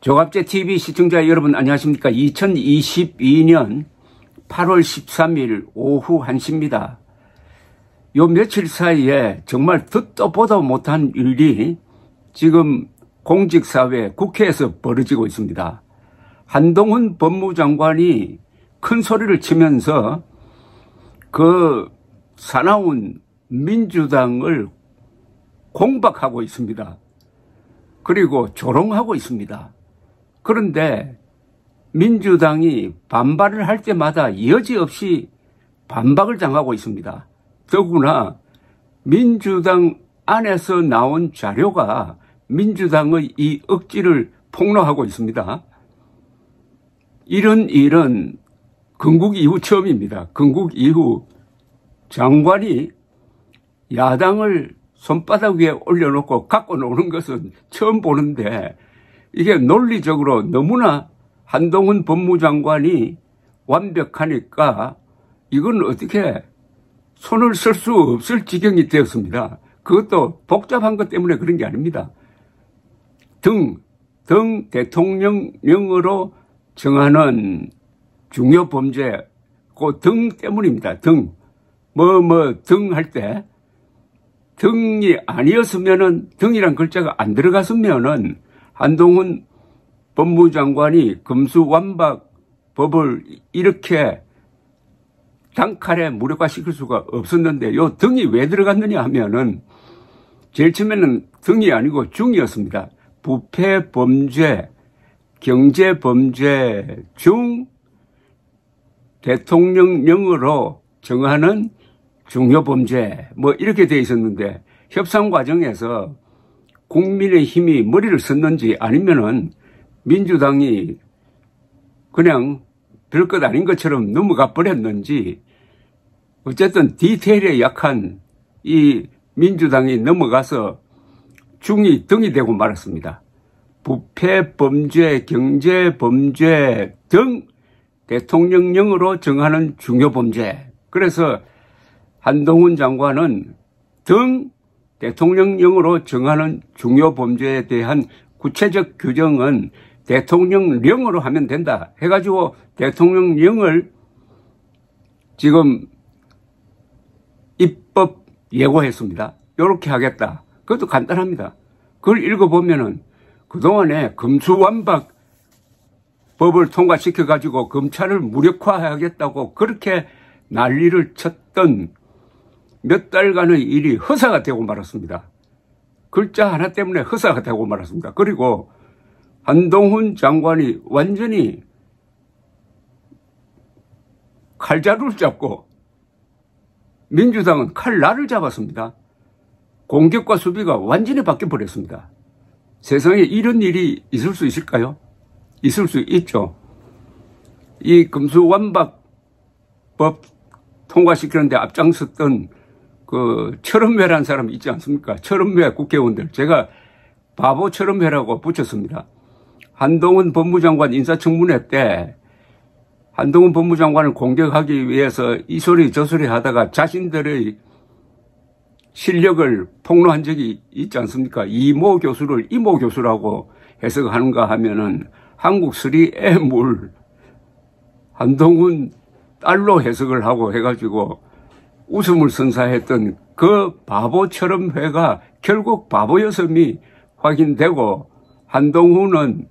조갑제 TV 시청자 여러분 안녕하십니까. 2022년 8월 13일 오후 1시입니다. 요 며칠 사이에 정말 듣도 보도 못한 일이 지금 공직사회 국회에서 벌어지고 있습니다. 한동훈 법무장관이 큰 소리를 치면서 그 사나운 민주당을 공박하고 있습니다. 그리고 조롱하고 있습니다. 그런데 민주당이 반발을 할 때마다 여지없이 반박을 당하고 있습니다. 더구나 민주당 안에서 나온 자료가 민주당의 이 억지를 폭로하고 있습니다. 이런 일은 건국 이후 처음입니다. 건국 이후 장관이 야당을 손바닥 위에 올려놓고 갖고 노는 것은 처음 보는데 이게 논리적으로 너무나 한동훈 법무장관이 완벽하니까 이건 어떻게 손을 쓸 수 없을 지경이 되었습니다. 그것도 복잡한 것 때문에 그런 게 아닙니다. 등 대통령령으로 정하는 중요 범죄, 그 등 때문입니다. 등 할 때 등이 아니었으면은 등이란 글자가 안 들어갔으면은 한동훈 법무장관이 금수완박법을 이렇게 단칼에 무력화시킬 수가 없었는데 요 등이 왜 들어갔느냐 하면은 제일 처음에는 등이 아니고 중이었습니다. 부패범죄, 경제범죄 중 대통령령으로 정하는 중요범죄 이렇게 돼 있었는데 협상 과정에서 국민의힘이 머리를 썼는지 아니면은 민주당이 그냥 별것 아닌 것처럼 넘어가 버렸는지 어쨌든 디테일에 약한 이 민주당이 넘어가서 중이 등이 되고 말았습니다. 부패범죄, 경제범죄 등 대통령령으로 정하는 중요범죄. 그래서 한동훈 장관은 등 대통령령으로 정하는 중요범죄에 대한 구체적 규정은 대통령령으로 하면 된다 해가지고 대통령령을 지금 입법 예고했습니다. 이렇게 하겠다. 그것도 간단합니다. 그걸 읽어보면은 그동안에 금수완박 법을 통과시켜가지고 검찰을 무력화하겠다고 그렇게 난리를 쳤던 몇 달간의 일이 허사가 되고 말았습니다. 글자 하나 때문에 허사가 되고 말았습니다. 그리고 한동훈 장관이 완전히 칼자루를 잡고 민주당은 칼날을 잡았습니다. 공격과 수비가 완전히 바뀌어버렸습니다. 세상에 이런 일이 있을 수 있을까요? 있을 수 있죠. 이 금수완박법 통과시키는데 앞장섰던 그 철험회라는 사람 있지 않습니까? 철험회 국회의원들. 제가 바보 철험회라고 붙였습니다. 한동훈 법무장관 인사청문회 때 한동훈 법무장관을 공격하기 위해서 이 소리 저 소리 하다가 자신들의 실력을 폭로한 적이 있지 않습니까? 이모 교수를 이모 교수라고 해석하는가 하면은 한국 쓰리애물 한동훈 딸로 해석을 하고 해가지고 웃음을 선사했던 그 바보처럼 회가 결국 바보였음이 확인되고 한동훈은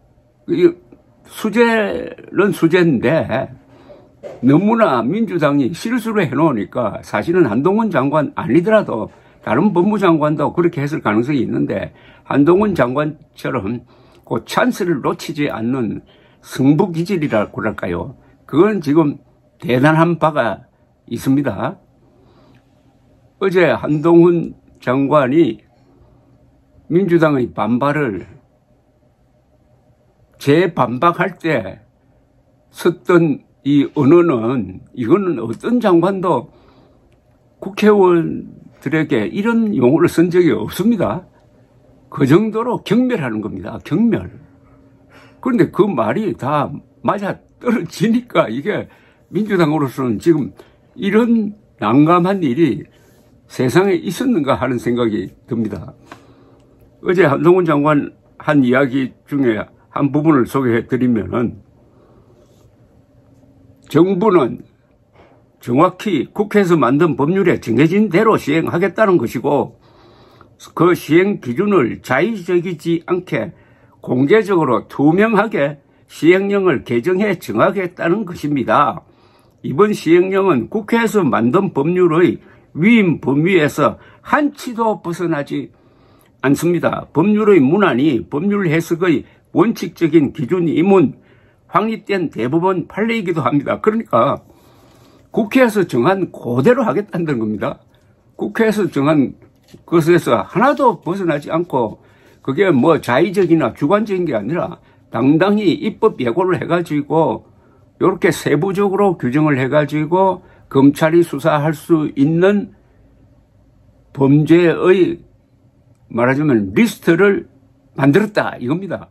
수재는 수재인데 너무나 민주당이 실수를 해놓으니까 사실은 한동훈 장관 아니더라도 다른 법무장관도 그렇게 했을 가능성이 있는데 한동훈 장관처럼 그 찬스를 놓치지 않는 승부기질이라고 할까요? 그건 지금 대단한 바가 있습니다. 어제 한동훈 장관이 민주당의 반발을 재반박할 때 썼던 이 언어는 이거는 어떤 장관도 국회의원들에게 이런 용어를 쓴 적이 없습니다. 그 정도로 경멸하는 겁니다. 경멸. 그런데 그 말이 다 맞아 떨어지니까 이게 민주당으로서는 지금 이런 난감한 일이 세상에 있었는가 하는 생각이 듭니다. 어제 한동훈 장관 한 이야기 중에 한 부분을 소개해 드리면은, 정부는 정확히 국회에서 만든 법률에 정해진 대로 시행하겠다는 것이고, 그 시행 기준을 자의적이지 않게 공개적으로 투명하게 시행령을 개정해 정하겠다는 것입니다. 이번 시행령은 국회에서 만든 법률의 위임 범위에서 한치도 벗어나지 않습니다. 법률의 문안이 법률 해석의 원칙적인 기준임은 확립된 대법원 판례이기도 합니다. 그러니까 국회에서 정한 그대로 하겠다는 겁니다. 국회에서 정한 것에서 하나도 벗어나지 않고, 그게 뭐 자의적이나 주관적인 게 아니라 당당히 입법 예고를 해가지고 이렇게 세부적으로 규정을 해가지고 검찰이 수사할 수 있는 범죄의 말하자면 리스트를 만들었다 이겁니다.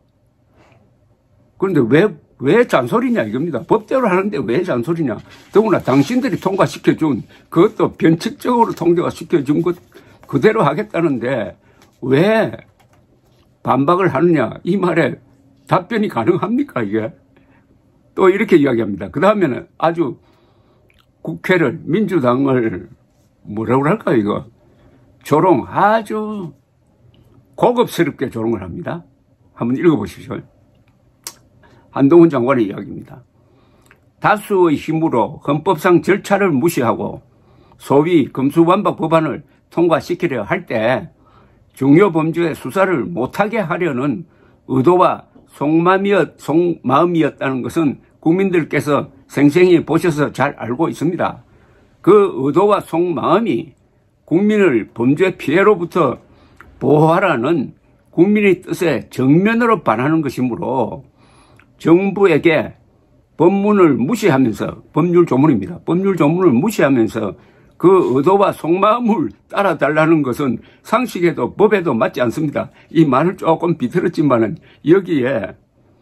그런데 왜 잔소리냐 이겁니다. 법대로 하는데 왜 잔소리냐. 더구나 당신들이 통과시켜준, 그것도 변칙적으로 통과시켜준 것 그대로 하겠다는데 왜 반박을 하느냐, 이 말에 답변이 가능합니까 이게. 또 이렇게 이야기합니다. 그 다음에는 아주 국회를, 민주당을 뭐라고 할까요 이거, 조롱, 아주 고급스럽게 조롱을 합니다. 한번 읽어보십시오. 한동훈 장관의 이야기입니다. 다수의 힘으로 헌법상 절차를 무시하고 소위 금수완박 법안을 통과시키려 할 때 중요 범죄의 수사를 못하게 하려는 의도와 속마음이었다는 것은 국민들께서 생생히 보셔서 잘 알고 있습니다. 그 의도와 속마음이 국민을 범죄 피해로부터 보호하라는 국민의 뜻에 정면으로 반하는 것이므로 정부에게 법문을 무시하면서, 법률 조문입니다. 법률 조문을 무시하면서 그 의도와 속마음을 따라달라는 것은 상식에도 법에도 맞지 않습니다. 이 말을 조금 비틀었지만은 여기에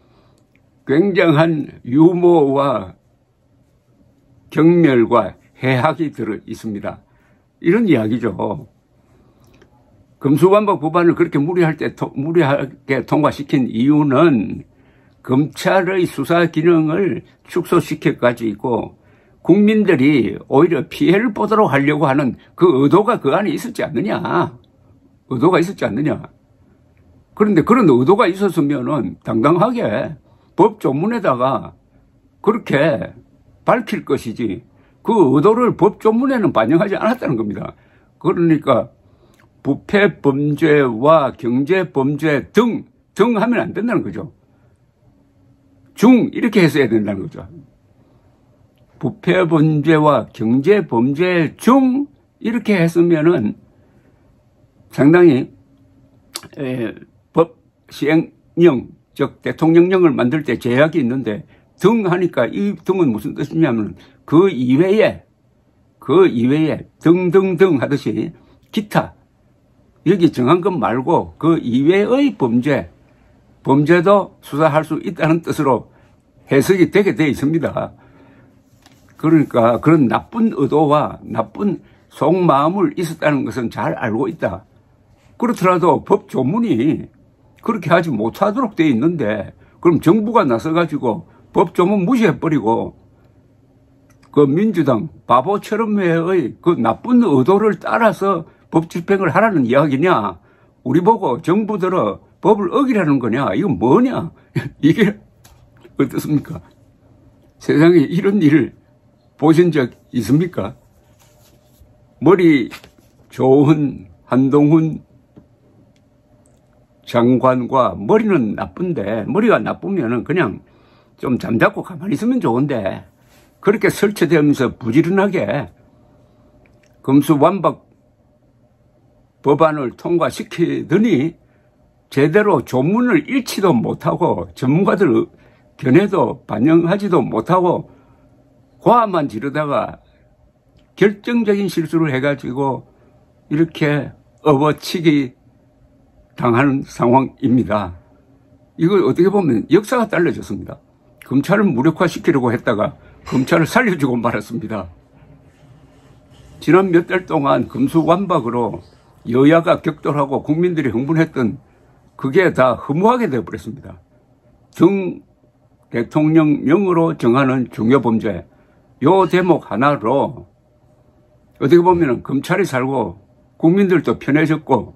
굉장한 유머와 경멸과 해학이 들어 있습니다. 이런 이야기죠. 금수완박 법안을 그렇게 무리하게 통과시킨 이유는 검찰의 수사 기능을 축소시켜가지고 국민들이 오히려 피해를 보도록 하려고 하는 그 의도가 그 안에 있었지 않느냐. 의도가 있었지 않느냐. 그런데 그런 의도가 있었으면은 당당하게 법 조문에다가 그렇게 밝힐 것이지, 그 의도를 법 조문에는 반영하지 않았다는 겁니다. 그러니까 부패 범죄와 경제 범죄 등 하면 안 된다는 거죠. 중 이렇게 했어야 된다는 거죠. 부패 범죄와 경제 범죄 중 이렇게 했으면은 상당히 법 시행령, 즉 대통령령을 만들 때 제약이 있는데 등 하니까 이 등은 무슨 뜻이냐면 그 이외에 등등등 하듯이 기타, 여기 정한 것 말고 그 이외의 범죄도 수사할 수 있다는 뜻으로 해석이 되게 되어 있습니다. 그러니까 그런 나쁜 의도와 나쁜 속마음을 있었다는 것은 잘 알고 있다. 그렇더라도 법 조문이 그렇게 하지 못하도록 되어 있는데, 그럼 정부가 나서가지고 법 조문 무시해버리고 그 민주당 바보처럼의 그 나쁜 의도를 따라서 법 집행을 하라는 이야기냐? 우리 보고 정부들은 법을 어기라는 거냐? 이건 뭐냐? 이게 어떻습니까? 세상에 이런 일을 보신 적 있습니까? 머리 좋은 한동훈 장관과 머리는 나쁜데, 머리가 나쁘면은 그냥 좀 잠자코 가만히 있으면 좋은데, 그렇게 설치되면서 부지런하게 금수완박 법안을 통과시키더니 제대로 조문을 읽지도 못하고 전문가들 견해도 반영하지도 못하고 고함만 지르다가 결정적인 실수를 해가지고 이렇게 업어치기 당하는 상황입니다. 이걸 어떻게 보면 역사가 달라졌습니다. 검찰을 무력화시키려고 했다가 검찰을 살려주고 말았습니다. 지난 몇 달 동안 금수완박으로 여야가 격돌하고 국민들이 흥분했던 그게 다 허무하게 되어버렸습니다. 대통령령으로 정하는 중요범죄, 요 대목 하나로 어떻게 보면 검찰이 살고 국민들도 편해졌고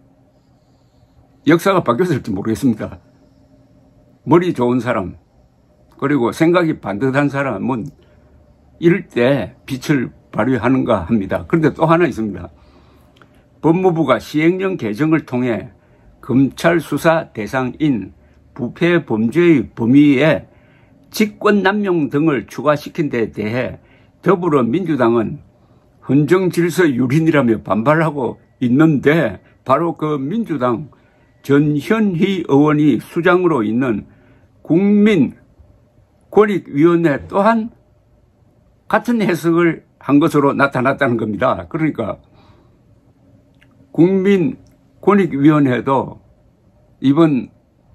역사가 바뀌었을지 모르겠습니다. 머리 좋은 사람 그리고 생각이 반듯한 사람은 이럴 때 빛을 발휘하는가 합니다. 그런데 또 하나 있습니다. 법무부가 시행령 개정을 통해 검찰 수사 대상인 부패 범죄의 범위에 직권남용 등을 추가시킨 데 대해 더불어민주당은 헌정질서 유린이라며 반발하고 있는데 바로 그 민주당 전현희 의원이 수장으로 있는 국민권익위원회 또한 같은 해석을 한 것으로 나타났다는 겁니다. 그러니까 국민권익위원회도 이번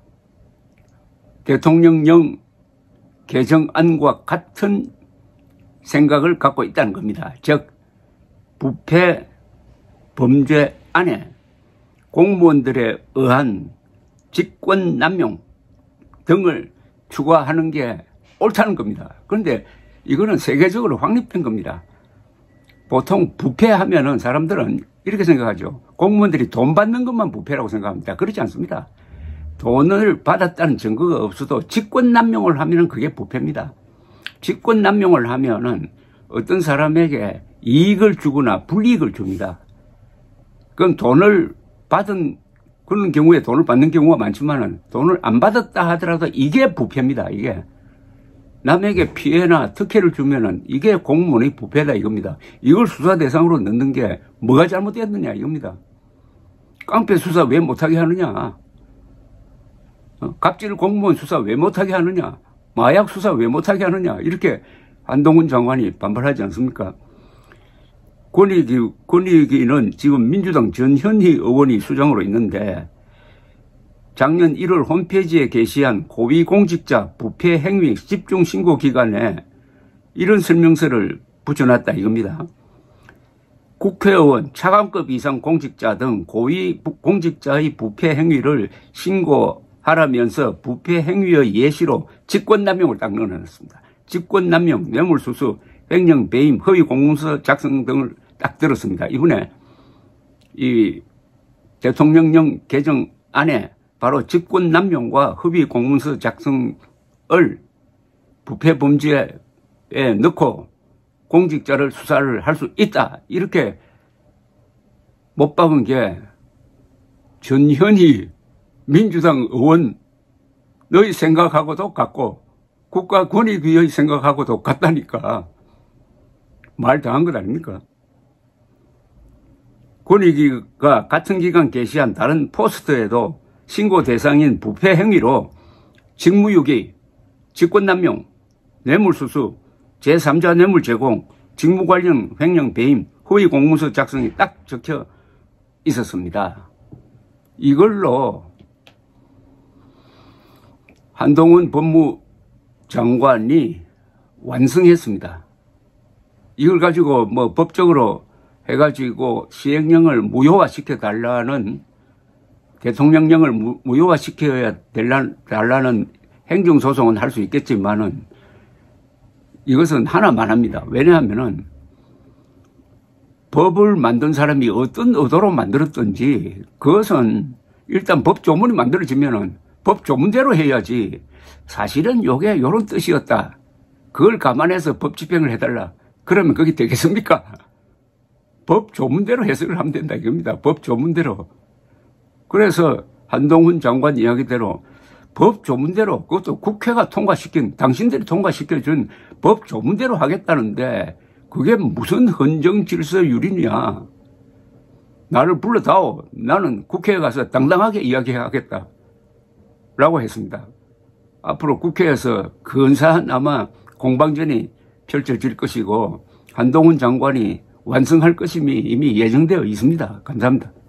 대통령령 개정안과 같은 생각을 갖고 있다는 겁니다. 즉 부패 범죄 안에 공무원들에 의한 직권남용 등을 추가하는 게 옳다는 겁니다. 그런데 이거는 세계적으로 확립된 겁니다. 보통 부패하면은 사람들은 이렇게 생각하죠. 공무원들이 돈 받는 것만 부패라고 생각합니다. 그렇지 않습니다. 돈을 받았다는 증거가 없어도 직권남용을 하면은 그게 부패입니다. 직권남용을 하면은 어떤 사람에게 이익을 주거나 불이익을 줍니다. 그럼 돈을 받은 그런 경우에 돈을 받는 경우가 많지만은 돈을 안 받았다 하더라도 이게 부패입니다. 이게 남에게 피해나 특혜를 주면은 이게 공무원의 부패다 이겁니다. 이걸 수사 대상으로 넣는 게 뭐가 잘못됐느냐 이겁니다. 깡패 수사 왜 못하게 하느냐? 갑질 공무원 수사 왜 못하게 하느냐? 마약 수사 왜 못하게 하느냐? 이렇게 한동훈 장관이 반발하지 않습니까? 권익위는 지금 민주당 전현희 의원이 수장으로 있는데 작년 1월 홈페이지에 게시한 고위공직자 부패 행위 집중 신고 기간에 이런 설명서를 붙여놨다 이겁니다. 국회의원, 차관급 이상 공직자 등 고위공직자의 부패 행위를 신고하라면서 부패 행위의 예시로 직권남용을 딱 넣어놨습니다. 직권남용, 뇌물수수, 횡령, 배임, 허위 공문서 작성 등을 딱 들었습니다. 이번에 이 대통령령 개정안에 바로 직권남용과 허위 공문서 작성을 부패 범죄에 넣고 공직자를 수사를 할 수 있다. 이렇게 못 박은 게 전현희 민주당 의원 너희 생각하고도 같고 국가권익위의 생각하고도 같다니까 말 다 한 것 아닙니까? 권익위가 같은 기간 게시한 다른 포스트에도 신고 대상인 부패 행위로 직무유기, 직권남용, 뇌물수수, 제3자 뇌물 제공, 직무 관련 횡령 배임, 허위 공문서 작성이 딱 적혀 있었습니다. 이걸로 한동훈 법무장관이 완성했습니다. 이걸 가지고 뭐 법적으로 해가지고 시행령을 무효화시켜 달라는 대통령령을 무효화시켜야 달라는 행정소송은 할 수 있겠지만은 이것은 하나만 합니다. 왜냐하면은 법을 만든 사람이 어떤 의도로 만들었든지 그것은 일단 법조문이 만들어지면은 법조문대로 해야지 사실은 요게 요런 뜻이었다. 그걸 감안해서 법 집행을 해달라. 그러면 그게 되겠습니까? 법 조문대로 해석을 하면 된다 이겁니다. 법 조문대로. 그래서 한동훈 장관 이야기대로 법 조문대로 그것도 국회가 통과시킨 당신들이 통과시켜준 법 조문대로 하겠다는데 그게 무슨 헌정질서 유린이야. 나를 불러다오. 나는 국회에 가서 당당하게 이야기하겠다. 라고 했습니다. 앞으로 국회에서 근사한 아마 공방전이 펼쳐질 것이고 한동훈 장관이 완성할 것임이 이미 예정되어 있습니다. 감사합니다.